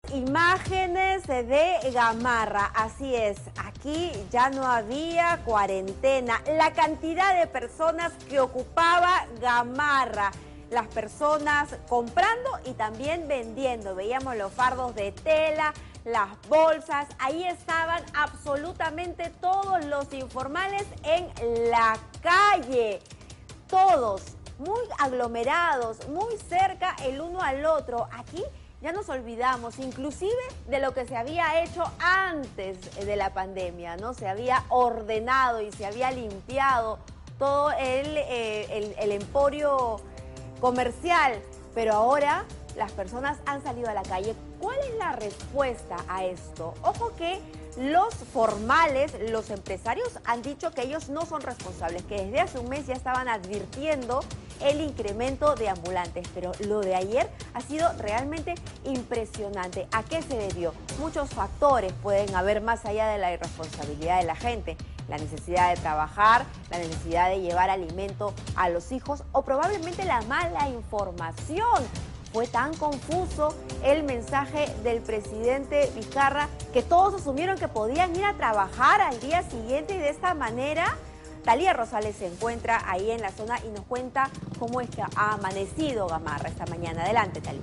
Imágenes de Gamarra, así es, aquí ya no había cuarentena. La cantidad de personas que ocupaba Gamarra, las personas comprando y también vendiendo. Veíamos los fardos de tela, las bolsas, ahí estaban absolutamente todos los informales en la calle. Todos muy aglomerados, muy cerca el uno al otro. Aquí ya nos olvidamos inclusive de lo que se había hecho antes de la pandemia, ¿no? Se había ordenado y se había limpiado todo el emporio comercial, pero ahora las personas han salido a la calle. ¿Cuál es la respuesta a esto? Ojo que los formales, los empresarios han dicho que ellos no son responsables, que desde hace un mes ya estaban advirtiendo el incremento de ambulantes, pero lo de ayer ha sido realmente impresionante. ¿A qué se debió? Muchos factores pueden haber más allá de la irresponsabilidad de la gente. La necesidad de trabajar, la necesidad de llevar alimento a los hijos o probablemente la mala información. Fue tan confuso el mensaje del presidente Vizcarra que todos asumieron que podían ir a trabajar al día siguiente y de esta manera Talía Rosales se encuentra ahí en la zona y nos cuenta cómo es que ha amanecido Gamarra esta mañana. Adelante, Talía.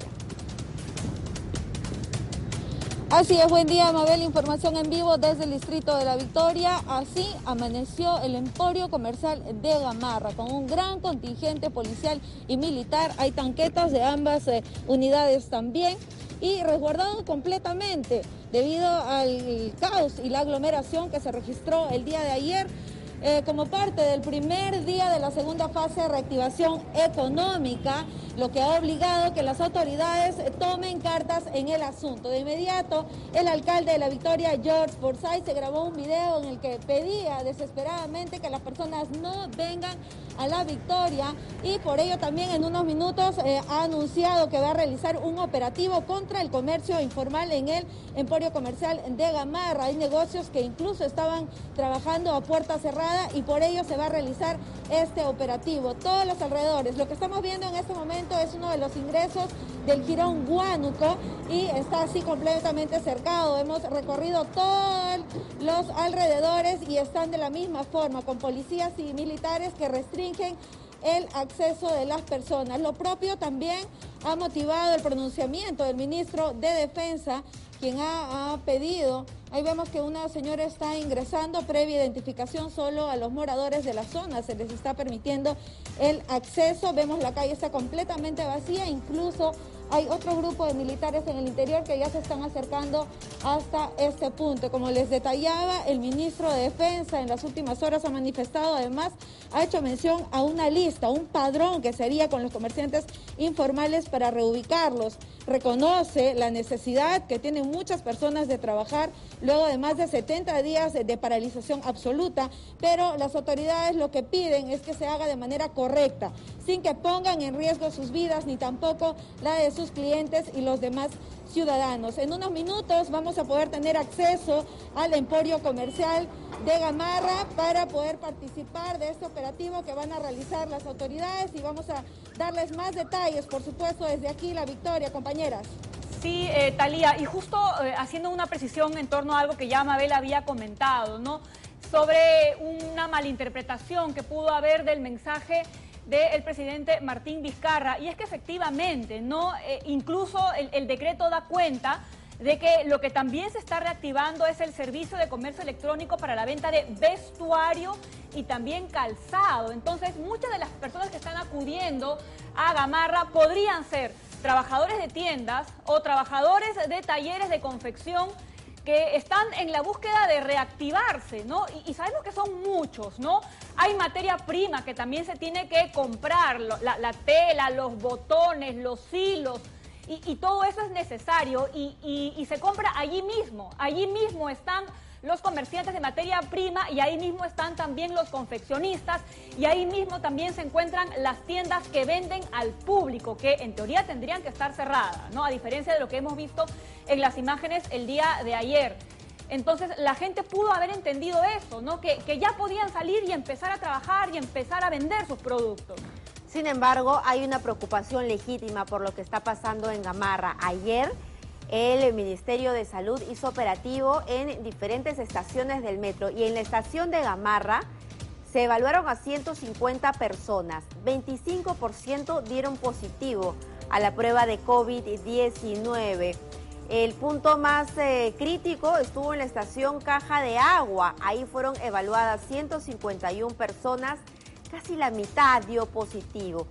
Así es, buen día, Mabel, información en vivo desde el Distrito de la Victoria. Así amaneció el emporio comercial de Gamarra, con un gran contingente policial y militar. Hay tanquetas de ambas unidades también y resguardado completamente debido al caos y la aglomeración que se registró el día de ayer. Como parte del primer día de la segunda fase de reactivación económica, lo que ha obligado que las autoridades tomen cartas en el asunto. De inmediato, el alcalde de La Victoria, George Forsyth, se grabó un video en el que pedía desesperadamente que las personas no vengan a La Victoria y por ello también en unos minutos ha anunciado que va a realizar un operativo contra el comercio informal en el emporio comercial de Gamarra. Hay negocios que incluso estaban trabajando a puerta cerrada y por ello se va a realizar este operativo. Todos los alrededores, lo que estamos viendo en este momento es uno de los ingresos del Jirón Huánuco y está así completamente cercado. Hemos recorrido todos los alrededores y están de la misma forma, con policías y militares que restringen el acceso de las personas. Lo propio también ha motivado el pronunciamiento del ministro de Defensa, quien ha pedido, ahí vemos que una señora está ingresando, previa identificación solo a los moradores de la zona, se les está permitiendo el acceso. Vemos la calle está completamente vacía, incluso hay otro grupo de militares en el interior que ya se están acercando hasta este punto. Como les detallaba, el ministro de Defensa en las últimas horas ha manifestado, además, ha hecho mención a una lista, un padrón que sería con los comerciantes informales para reubicarlos. Reconoce la necesidad que tienen muchas personas de trabajar luego de más de 70 días de paralización absoluta, pero las autoridades lo que piden es que se haga de manera correcta, sin que pongan en riesgo sus vidas ni tampoco la de sus clientes y los demás ciudadanos. En unos minutos vamos a poder tener acceso al emporio comercial de Gamarra para poder participar de este operativo que van a realizar las autoridades y vamos a darles más detalles, por supuesto, desde aquí La Victoria, compañeras. Sí, Talía, y justo haciendo una precisión en torno a algo que ya Mabel había comentado, ¿no? Sobre una malinterpretación que pudo haber del mensaje del presidente Martín Vizcarra, y es que efectivamente, ¿no? Incluso el decreto da cuenta de que lo que también se está reactivando es el servicio de comercio electrónico para la venta de vestuario y también calzado. Entonces, muchas de las personas que están acudiendo a Gamarra podrían ser trabajadores de tiendas o trabajadores de talleres de confección que están en la búsqueda de reactivarse, ¿no? Y sabemos que son muchos, ¿no? Hay materia prima que también se tiene que comprar, la tela, los botones, los hilos, y todo eso es necesario y se compra allí mismo están los comerciantes de materia prima y ahí mismo están también los confeccionistas y ahí mismo también se encuentran las tiendas que venden al público, que en teoría tendrían que estar cerradas, ¿no? A diferencia de lo que hemos visto en las imágenes el día de ayer. Entonces la gente pudo haber entendido eso, ¿no? Que ya podían salir y empezar a trabajar y empezar a vender sus productos. Sin embargo, hay una preocupación legítima por lo que está pasando en Gamarra. Ayer El Ministerio de Salud hizo operativo en diferentes estaciones del metro y en la estación de Gamarra se evaluaron a 150 personas. 25% dieron positivo a la prueba de COVID-19. El punto más crítico estuvo en la estación Caja de Agua. Ahí fueron evaluadas 151 personas, casi la mitad dio positivo,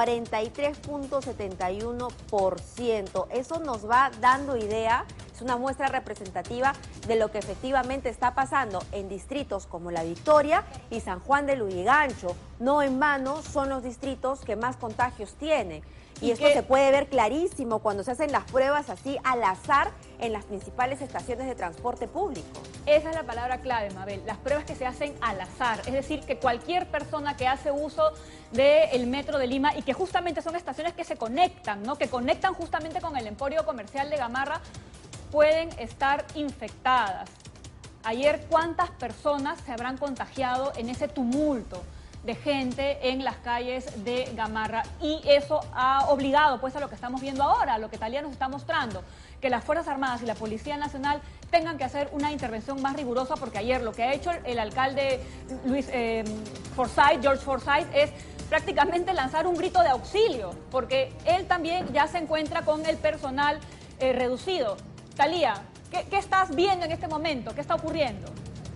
43.71%. Eso nos va dando idea, es una muestra representativa de lo que efectivamente está pasando en distritos como La Victoria y San Juan de Lurigancho. No en vano son los distritos que más contagios tienen. Y esto se puede ver clarísimo cuando se hacen las pruebas así al azar en las principales estaciones de transporte público. Esa es la palabra clave, Mabel, las pruebas que se hacen al azar. Es decir, que cualquier persona que hace uso del metro de Lima y que justamente son estaciones que se conectan, ¿no? Que conectan justamente con el emporio comercial de Gamarra, pueden estar infectadas. Ayer, ¿cuántas personas se habrán contagiado en ese tumulto de gente en las calles de Gamarra? Y eso ha obligado pues a lo que estamos viendo ahora, a lo que Talía nos está mostrando, que las Fuerzas Armadas y la Policía Nacional tengan que hacer una intervención más rigurosa, porque ayer lo que ha hecho el alcalde George Forsyth, es prácticamente lanzar un grito de auxilio, porque él también ya se encuentra con el personal reducido. Talía, ¿qué estás viendo en este momento? ¿Qué está ocurriendo?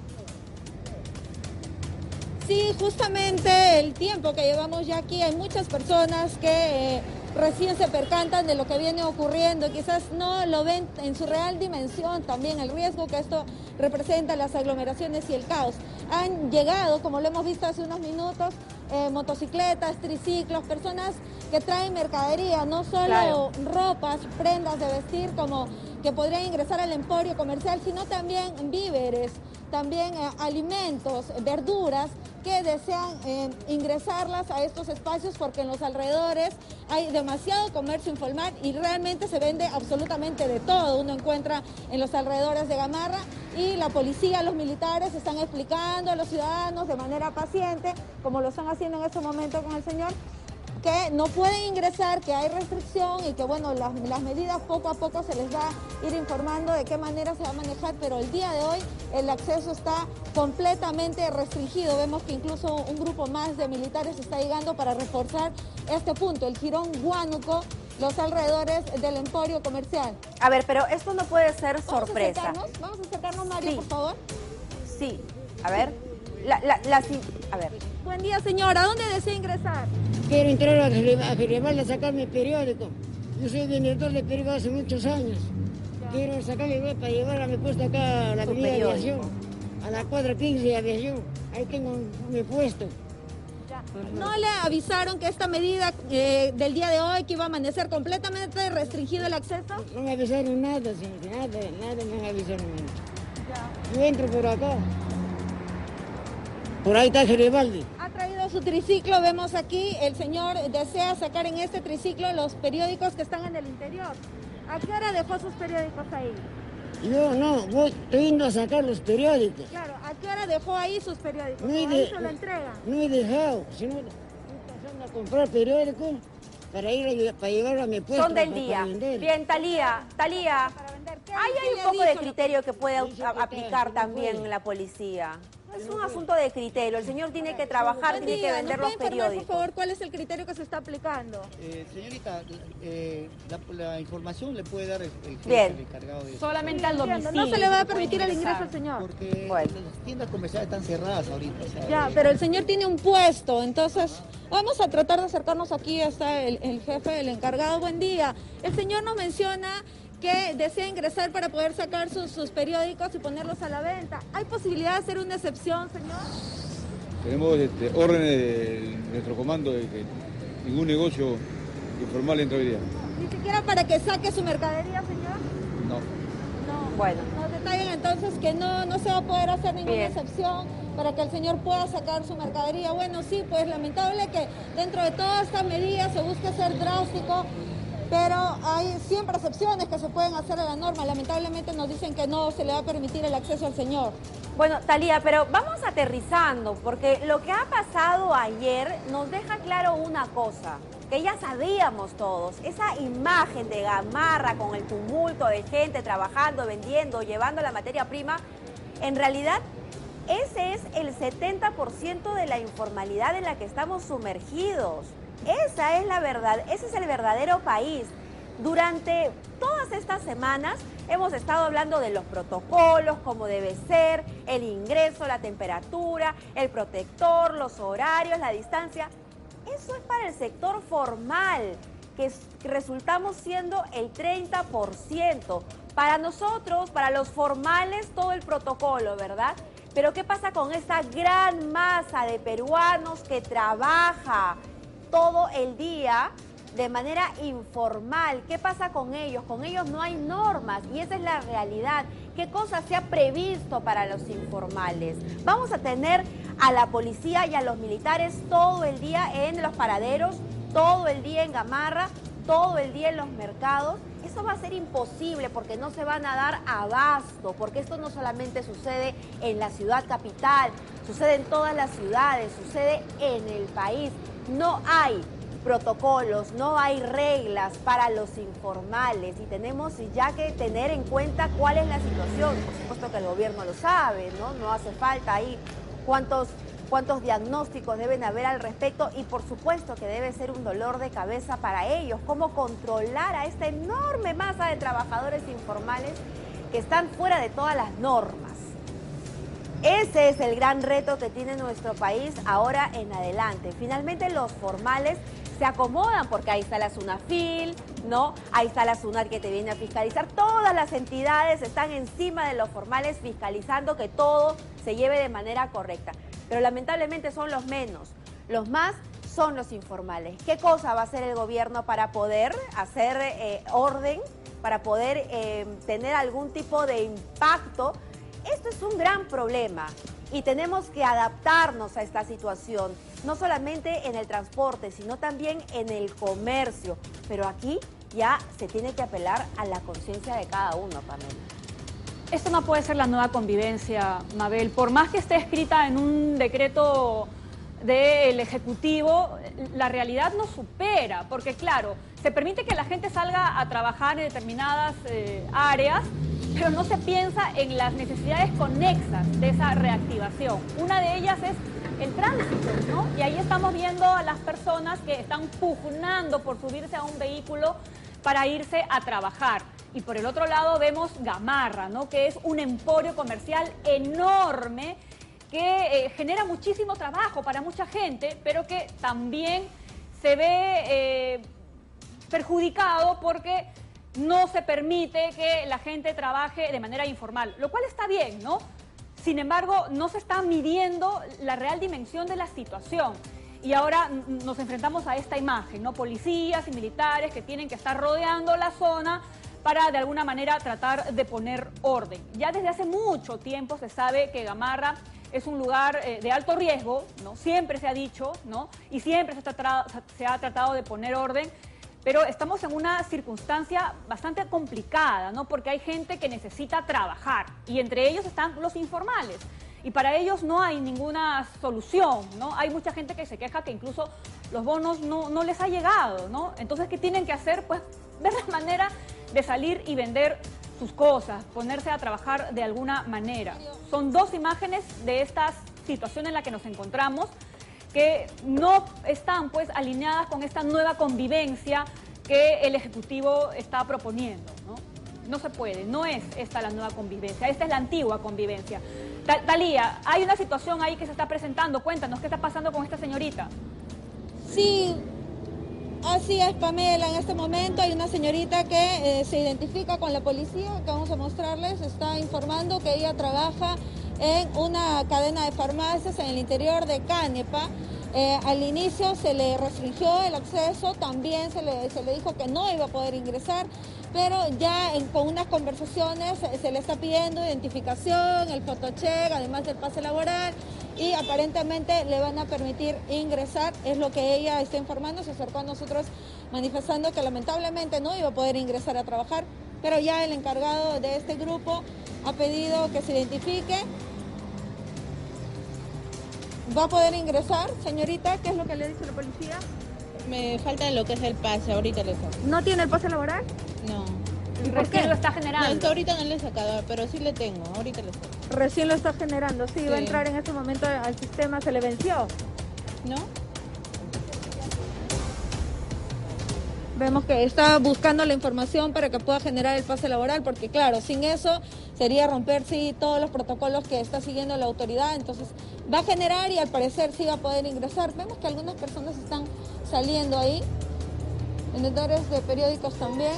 Sí, justamente el tiempo que llevamos ya aquí, hay muchas personas que recién se percatan de lo que viene ocurriendo, quizás no lo ven en su real dimensión también el riesgo que esto representa, las aglomeraciones y el caos. Han llegado, como lo hemos visto hace unos minutos, motocicletas, triciclos, personas que traen mercadería, no solo ropas, prendas de vestir como que podrían ingresar al emporio comercial, sino también víveres, también alimentos, verduras que desean ingresarlas a estos espacios porque en los alrededores hay demasiado comercio informal y realmente se vende absolutamente de todo. Uno encuentra en los alrededores de Gamarra y la policía, los militares están explicando a los ciudadanos de manera paciente, como lo están haciendo en este momento con el señor, que no pueden ingresar, que hay restricción y que bueno, las medidas poco a poco se les va a ir informando de qué manera se va a manejar, pero el día de hoy el acceso está completamente restringido. Vemos que incluso un grupo más de militares está llegando para reforzar este punto, el jirón Huánuco, los alrededores del emporio comercial. A ver, pero esto no puede ser sorpresa. Vamos a acercarnos, Mario, por favor. Sí, a ver. A ver. Buen día, señora. ¿A dónde desea ingresar? Quiero entrar a Geribaldi a sacar mi periódico. Yo soy vendedor de periódico hace muchos años. Quiero sacar mi web para llevar a mi puesto acá a la avenida de Aviación, a la cuadra 15 de Aviación. Ahí tengo mi puesto. ¿No le avisaron que esta medida del día de hoy, que iba a amanecer completamente restringido el acceso? No me avisaron nada, señor. Nada me avisaron. Yo entro por acá. Por ahí está Geribaldi. Ha traído su triciclo, vemos aquí, el señor desea sacar en este triciclo los periódicos que están en el interior. ¿A qué hora dejó sus periódicos ahí? Yo no, estoy yendo a sacar los periódicos. Claro, ¿a qué hora dejó ahí sus periódicos? No Ahí se lo entrega. No he dejado, sino estoy pasando a comprar periódicos para llevar a mi puesto. Son del día. Bien, Talía. Ahí hay un poco de criterio que puede aplicar también la policía. Es un asunto de criterio. El señor tiene que trabajar, tiene que vender los periódicos. Por favor, ¿cuál es el criterio que se está aplicando? Señorita, la información le puede dar el Bien. jefe, el encargado de eso. Solamente al domicilio. No se le va a permitir el ingreso al señor. Porque Bueno. las tiendas comerciales están cerradas ahorita. O sea, Ya, pero el señor tiene un puesto, entonces vamos a tratar de acercarnos aquí. Está el jefe, el encargado. Buen día. El señor nos menciona que desea ingresar para poder sacar sus periódicos y ponerlos a la venta. ¿Hay posibilidad de hacer una excepción, señor? Tenemos órdenes de nuestro comando de que ningún negocio informal entre hoy día. Ni siquiera para que saque su mercadería, señor. No. No. Bueno. Nos detallan entonces que no se va a poder hacer ninguna Bien. excepción para que el señor pueda sacar su mercadería. Bueno, sí, pues lamentable que dentro de todas estas medidas se busque ser drástico, pero hay siempre excepciones que se pueden hacer a la norma. Lamentablemente nos dicen que no se le va a permitir el acceso al señor. Bueno, Talía, pero vamos aterrizando, porque lo que ha pasado ayer nos deja claro una cosa. que ya sabíamos todos. Esa imagen de Gamarra con el tumulto de gente trabajando, vendiendo, llevando la materia prima, en realidad ese es el 70% de la informalidad en la que estamos sumergidos. Esa es la verdad, ese es el verdadero país. Durante todas estas semanas hemos estado hablando de los protocolos, cómo debe ser, el ingreso, la temperatura, el protector, los horarios, la distancia. Eso es para el sector formal, que resultamos siendo el 30%. Para nosotros, para los formales, todo el protocolo, ¿verdad? Pero ¿qué pasa con esta gran masa de peruanos que trabaja todo el día de manera informal? ¿Qué pasa con ellos? Con ellos no hay normas y esa es la realidad. ¿Qué cosa se ha previsto para los informales? Vamos a tener a la policía y a los militares todo el día en los paraderos, todo el día en Gamarra, todo el día en los mercados. Eso va a ser imposible porque no se van a dar abasto, porque esto no solamente sucede en la ciudad capital, sucede en todas las ciudades, sucede en el país. No hay protocolos, no hay reglas para los informales y tenemos ya que tener en cuenta cuál es la situación. Por supuesto que el gobierno lo sabe, ¿no? No hace falta ahí cuántos diagnósticos deben haber al respecto y por supuesto que debe ser un dolor de cabeza para ellos, cómo controlar a esta enorme masa de trabajadores informales que están fuera de todas las normas. Ese es el gran reto que tiene nuestro país ahora en adelante. Finalmente los formales se acomodan porque ahí está la SUNAFIL, ¿no? Ahí está la SUNAT que te viene a fiscalizar. Todas las entidades están encima de los formales fiscalizando que todo se lleve de manera correcta. Pero lamentablemente son los menos. Los más son los informales. ¿Qué cosa va a hacer el gobierno para poder hacer orden, para poder tener algún tipo de impacto? Esto es un gran problema y tenemos que adaptarnos a esta situación, no solamente en el transporte, sino también en el comercio. Pero aquí ya se tiene que apelar a la conciencia de cada uno, Pamela. Esto no puede ser la nueva convivencia, Mabel. Por más que esté escrita en un decreto del Ejecutivo, la realidad nos supera, porque claro, se permite que la gente salga a trabajar en determinadas áreas, pero no se piensa en las necesidades conexas de esa reactivación. Una de ellas es el tránsito, ¿no? Y ahí estamos viendo a las personas que están pugnando por subirse a un vehículo para irse a trabajar. Y por el otro lado vemos Gamarra, ¿no? Que es un emporio comercial enorme que genera muchísimo trabajo para mucha gente, pero que también se ve perjudicado porque no se permite que la gente trabaje de manera informal, lo cual está bien, ¿no? Sin embargo, no se está midiendo la real dimensión de la situación. Y ahora nos enfrentamos a esta imagen, ¿no? Policías y militares que tienen que estar rodeando la zona para de alguna manera tratar de poner orden. Ya desde hace mucho tiempo se sabe que Gamarra es un lugar de alto riesgo, ¿no? Siempre se ha dicho, ¿no? Y siempre se ha tratado de poner orden, pero estamos en una circunstancia bastante complicada, ¿no? Porque hay gente que necesita trabajar y entre ellos están los informales. Y para ellos no hay ninguna solución, ¿no? Hay mucha gente que se queja que incluso los bonos no les ha llegado, ¿no? Entonces, ¿qué tienen que hacer? Pues ver la manera de salir y vender sus cosas, ponerse a trabajar de alguna manera. Son dos imágenes de esta situación en la que nos encontramos que no están pues alineadas con esta nueva convivencia que el Ejecutivo está proponiendo, ¿no? No se puede, no es esta la nueva convivencia, esta es la antigua convivencia. Talía, hay una situación ahí que se está presentando, cuéntanos, ¿qué está pasando con esta señorita? Sí, así es, Pamela. En este momento hay una señorita que se identifica con la policía, que vamos a mostrarles, está informando que ella trabaja en una cadena de farmacias en el interior de Canepa. Al inicio se le restringió el acceso, también se le dijo que no iba a poder ingresar, pero ya con unas conversaciones se le está pidiendo identificación, el photocheck, además del pase laboral, y aparentemente le van a permitir ingresar, es lo que ella está informando. Se acercó a nosotros manifestando que lamentablemente no iba a poder ingresar a trabajar, pero ya el encargado de este grupo ha pedido que se identifique. ¿Va a poder ingresar, señorita? ¿Qué es lo que le dice la policía? Me falta lo que es el pase, ahorita le saco. ¿No tiene el pase laboral? No. ¿Y por qué lo está generando? No, es que ahorita no le he sacado, pero sí le tengo, ahorita le saco. Recién lo está generando, sí, va a Sí. entrar en este momento al sistema, ¿se le venció? ¿No? Vemos que está buscando la información para que pueda generar el pase laboral, porque claro, sin eso sería romper sí, todos los protocolos que está siguiendo la autoridad, entonces va a generar y al parecer sí va a poder ingresar. Vemos que algunas personas están saliendo ahí, vendedores de periódicos también.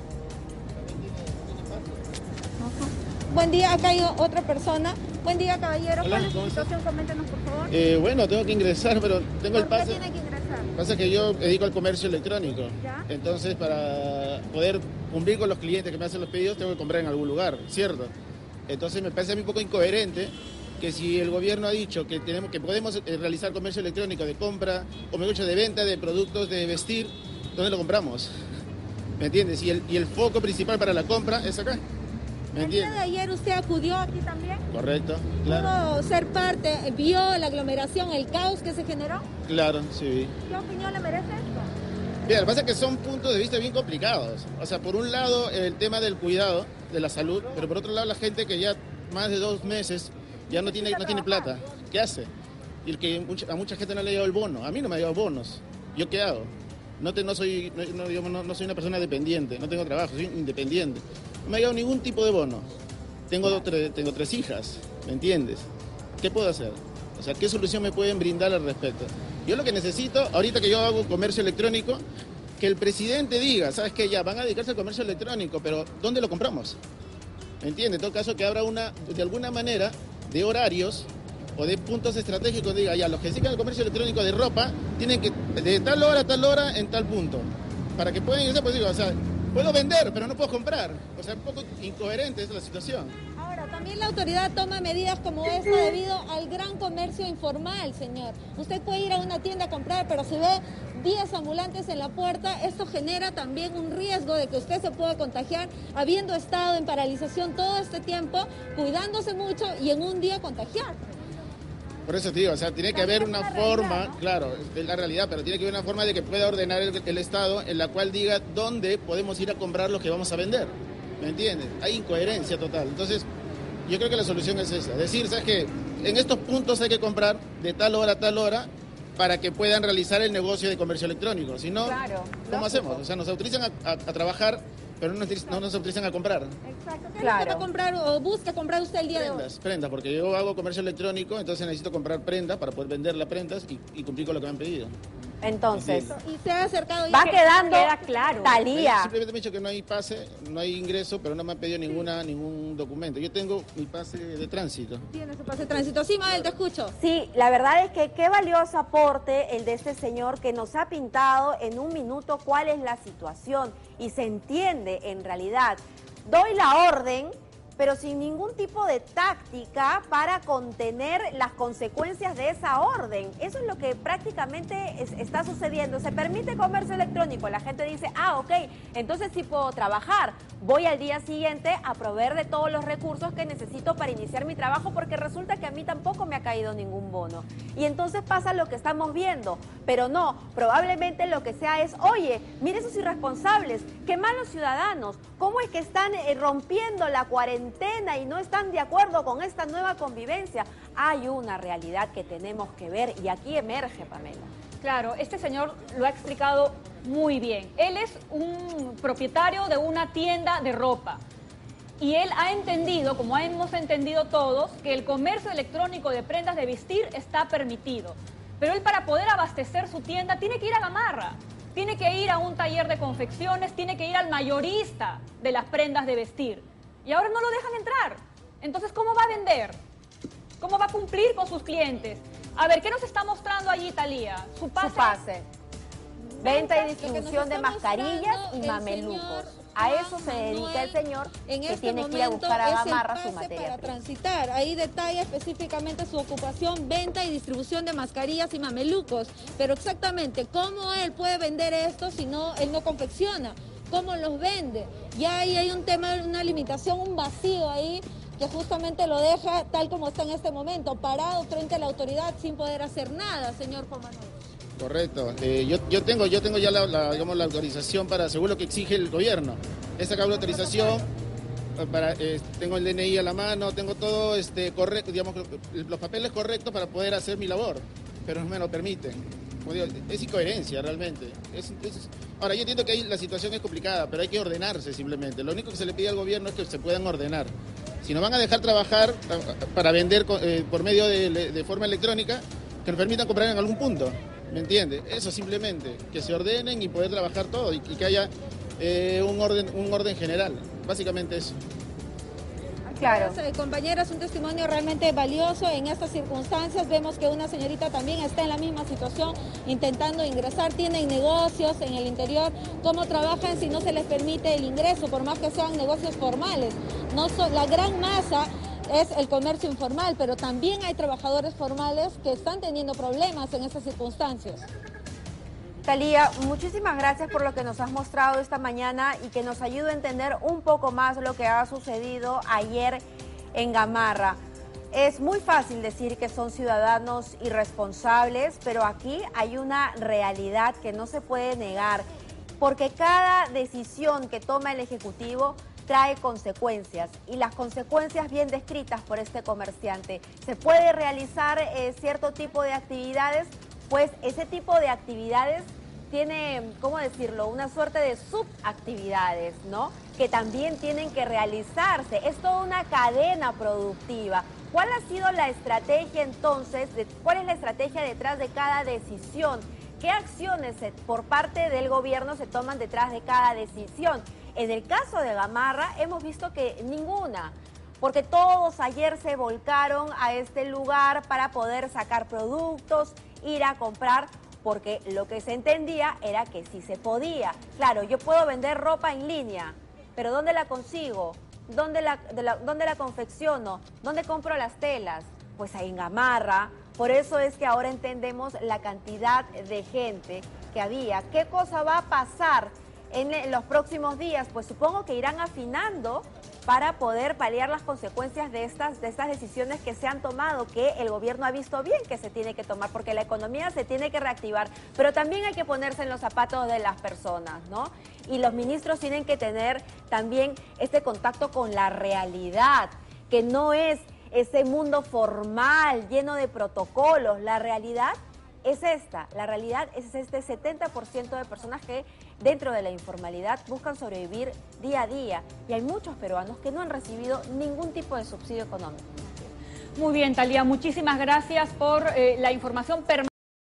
Ajá. Buen día, acá hay otra persona. Buen día, caballero. Hola, ¿Cuál es su ¿cómo está? situación? Coméntenos, por favor. Bueno, tengo que ingresar, pero tengo el ¿Por qué pase. tiene que ingresar? Pasa que yo me dedico al comercio electrónico. ¿Ya? Entonces, para poder cumplir con los clientes que me hacen los pedidos, tengo que comprar en algún lugar, ¿cierto? Entonces, me parece a mí un poco incoherente que si el gobierno ha dicho que podemos realizar comercio electrónico de compra, o mejor dicho, de venta de productos de vestir, ¿dónde lo compramos? ¿Me entiendes? Y el foco principal para la compra es acá. ¿Me El día entiendes? de ayer usted acudió aquí también. Correcto, claro. ¿Pudo ser parte, vio la aglomeración, el caos que se generó? Claro, sí. ¿Qué opinión le merece esto? Mira, lo que pasa es que son puntos de vista bien complicados. O sea, por un lado el tema del cuidado, de la salud, pero por otro lado la gente que ya más de 2 meses ya no tiene plata. ¿Qué hace? Y a mucha gente no le ha llegado el bono. A mí no me ha llegado bonos. ¿Yo qué hago? No soy una persona dependiente, no tengo trabajo, soy independiente. No me ha llegado ningún tipo de bono. Tengo 3 hijas, ¿me entiendes? ¿Qué puedo hacer? O sea, ¿qué solución me pueden brindar al respecto? Yo lo que necesito, ahorita que yo hago comercio electrónico, que el presidente diga, ¿sabes qué? Ya, van a dedicarse al comercio electrónico, pero ¿dónde lo compramos? ¿Me entiendes? En todo caso, que abra de alguna manera, de horarios o de puntos estratégicos, diga, ya, los que sigan el comercio electrónico de ropa, tienen que, de tal hora a tal hora, en tal punto. Para que puedan ingresar, pues digo, o sea, puedo vender, pero no puedo comprar. O sea, un poco incoherente es la situación. Ahora, también la autoridad toma medidas como esta debido al gran comercio informal, señor. Usted puede ir a una tienda a comprar, pero si ve 10 ambulantes en la puerta, esto genera también un riesgo de que usted se pueda contagiar, habiendo estado en paralización todo este tiempo, cuidándose mucho y en un día contagiar. Por eso te digo, o sea, tiene que haber una forma, ¿no? Claro, es la realidad, pero tiene que haber una forma de que pueda ordenar el Estado en la cual diga dónde podemos ir a comprar lo que vamos a vender. ¿Me entiendes? Hay incoherencia total. Entonces, yo creo que la solución es esa. Decir, ¿sabes qué? En estos puntos hay que comprar de tal hora a tal hora para que puedan realizar el negocio de comercio electrónico. Si no, Claro, ¿cómo lógico. hacemos? O sea, nos autorizan a trabajar, pero no nos autorizan a comprar. Exacto. ¿Qué Claro. es lo que va a comprar o busca comprar usted el día de hoy? Prendas, porque yo hago comercio electrónico, entonces necesito comprar prendas para poder vender las prendas y cumplir con lo que me han pedido. Entonces, Y se ha acercado ya. va quedando queda claro. Talía. Simplemente me han dicho que no hay pase, no hay ingreso, pero no me han pedido ningún documento. Yo tengo mi pase de tránsito. Tiene su pase de tránsito. Sí, Mabel, te escucho. Sí, la verdad es que qué valioso aporte el de este señor que nos ha pintado en un minuto cuál es la situación y se entiende en realidad. Doy la orden, pero sin ningún tipo de táctica para contener las consecuencias de esa orden. Eso es lo que prácticamente está sucediendo. Se permite comercio electrónico, la gente dice, ok, entonces sí puedo trabajar. Voy al día siguiente a proveer de todos los recursos que necesito para iniciar mi trabajo porque resulta que a mí tampoco me ha caído ningún bono. Y entonces pasa lo que estamos viendo, pero no, probablemente lo que sea es, oye, mire esos irresponsables, qué malos ciudadanos, cómo es que están rompiendo la cuarentena y no están de acuerdo con esta nueva convivencia. Hay una realidad que tenemos que ver y aquí emerge, Pamela. Claro, este señor lo ha explicado muy bien. Él es un propietario de una tienda de ropa y él ha entendido, como hemos entendido todos, que el comercio electrónico de prendas de vestir está permitido. Pero él, para poder abastecer su tienda, tiene que ir a Gamarra, tiene que ir a un taller de confecciones, tiene que ir al mayorista de las prendas de vestir. Y ahora no lo dejan entrar. Entonces, ¿cómo va a vender? ¿Cómo va a cumplir con sus clientes? A ver, ¿qué nos está mostrando allí, Talía? Su pase. Venta y Lo que distribución nos de está mascarillas mostrando y el mamelucos. señor A eso Juan se dedica Manuel el señor en que este tiene que ir a momento buscar a es el Gamarra su pase materia para prima. transitar. Ahí detalla específicamente su ocupación, venta y distribución de mascarillas y mamelucos. Pero exactamente, ¿cómo él puede vender esto si no, él no confecciona? ¿Cómo los vende? Ya ahí hay un tema, una limitación, un vacío ahí que justamente lo deja tal como está en este momento, parado frente a la autoridad sin poder hacer nada, señor Juan Manuel. Correcto. Yo tengo ya digamos, la autorización para, según lo que exige el gobierno. He sacado la autorización, tengo el DNI a la mano, tengo todo correcto, digamos, los papeles correctos para poder hacer mi labor, pero no me lo permiten. Como digo, es incoherencia realmente. Ahora, yo entiendo que ahí la situación es complicada, pero hay que ordenarse simplemente. Lo único que se le pide al gobierno es que se puedan ordenar. Si nos van a dejar trabajar para vender por medio de forma electrónica, que nos permitan comprar en algún punto. ¿Me entiende? Eso simplemente, que se ordenen y poder trabajar todo y que haya un orden general. Básicamente eso. Claro. Compañeras, un testimonio realmente valioso en estas circunstancias. Vemos que una señorita también está en la misma situación, intentando ingresar, tienen negocios en el interior. ¿Cómo trabajan si no se les permite el ingreso, por más que sean negocios formales? La gran masa es el comercio informal, pero también hay trabajadores formales que están teniendo problemas en estas circunstancias. Talía, muchísimas gracias por lo que nos has mostrado esta mañana y que nos ayuda a entender un poco más lo que ha sucedido ayer en Gamarra. Es muy fácil decir que son ciudadanos irresponsables, pero aquí hay una realidad que no se puede negar, porque cada decisión que toma el Ejecutivo trae consecuencias, y las consecuencias bien descritas por este comerciante. ¿Se puede realizar cierto tipo de actividades? Pues ese tipo de actividades tiene, ¿cómo decirlo?, una suerte de subactividades, ¿no?, que también tienen que realizarse. Es toda una cadena productiva. ¿Cuál ha sido la estrategia entonces? ¿Cuál es la estrategia detrás de cada decisión? ¿Qué acciones por parte del gobierno se toman detrás de cada decisión? En el caso de Gamarra hemos visto que ninguna, porque todos ayer se volcaron a este lugar para poder sacar productos, ir a comprar, porque lo que se entendía era que sí se podía. Claro, yo puedo vender ropa en línea, pero ¿dónde la consigo? ¿Dónde la confecciono? ¿Dónde compro las telas? Pues ahí en Gamarra. Por eso es que ahora entendemos la cantidad de gente que había. ¿Qué cosa va a pasar en los próximos días? Pues supongo que irán afinando para poder paliar las consecuencias de estas decisiones que se han tomado, que el gobierno ha visto bien que se tiene que tomar, porque la economía se tiene que reactivar, pero también hay que ponerse en los zapatos de las personas, ¿no? Y los ministros tienen que tener también este contacto con la realidad, que no es ese mundo formal, lleno de protocolos. La realidad es esta, la realidad es este 70% de personas que dentro de la informalidad buscan sobrevivir día a día, y hay muchos peruanos que no han recibido ningún tipo de subsidio económico. Muy bien, Talía, muchísimas gracias por la información permanente.